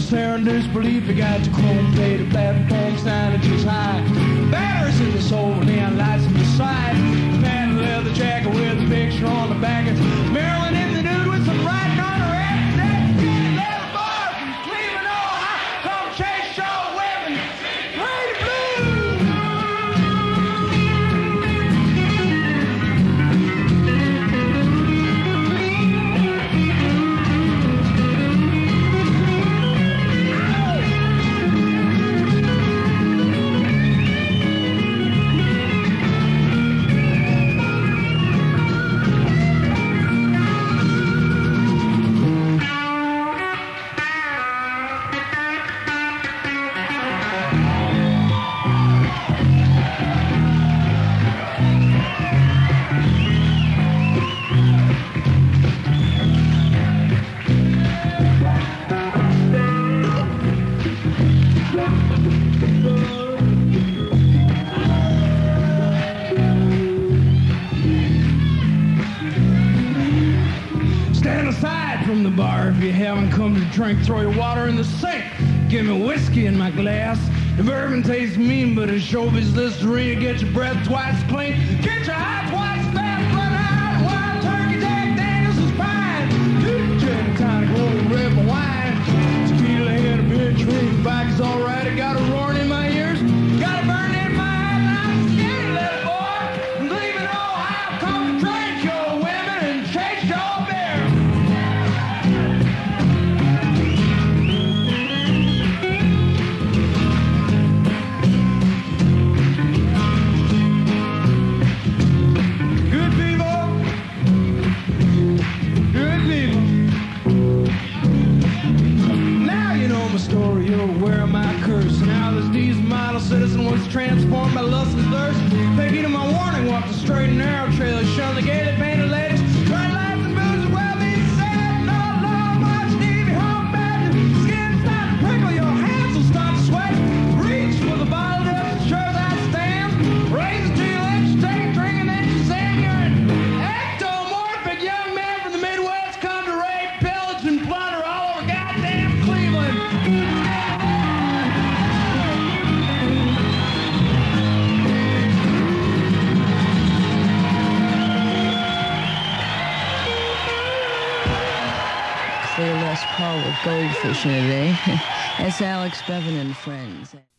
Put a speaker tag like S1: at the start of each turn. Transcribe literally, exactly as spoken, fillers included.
S1: sound disbelief. You got your chrome-plated platform signages high. Batteries in the soul, neon lights in the side. Patent leather jacket with a picture on the back. It's Maryland in the nude with some writing on her ass. That skinny little boy from Cleveland, Ohio, come chase your women. Play the blues. Stand aside from the bar if you haven't come to drink. Throw your water in the sink. Give me whiskey in my glass. The bourbon tastes mean, but it sure is Listerine. Get your breath twice clean. Get your high twice fast. Run out. Wild turkey Jack Daniels is fine. Two gin tonic, roll red wine. Tequila head, a beer, drink. Bike's all right. I got a roaring in my ears. Got a burn in my eyes. And I'm skinny little boy. I'm leaving Ohio. Come drink your women and chase your beer. Good people. Good people. Now you know my story, you're aware of my curse. Now this diesel model citizen was transformed by lust and thirst. Take heed of my warning, walk the straight and narrow trail. Shun the gated painted ladies. Bright lights and booze well be said. No love, watch T V, home bed. Skin start to prickle, your hands will start to sweat. Reach for the bottle, just sure that stands. Raise it to your lips, take a drink, and then you say you're an ectomorphic young man from the Midwest, come to rape, pillage, and plunder all over goddamn Cleveland.
S2: Clear Les Paul with Goldfish in a day. That's Alex, Bevan and Friends.